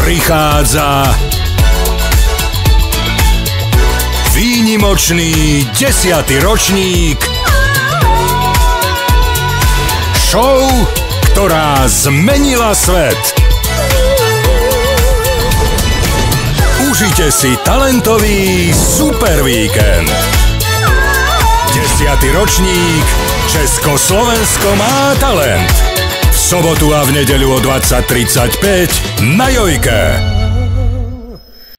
Prichádza výnimočný 10. ročník show, ktorá zmenila svet. Užite si talentový super víkend. 10. ročník Československo má talent. V sobotu a v nedeľu o 20:35 na Jojke.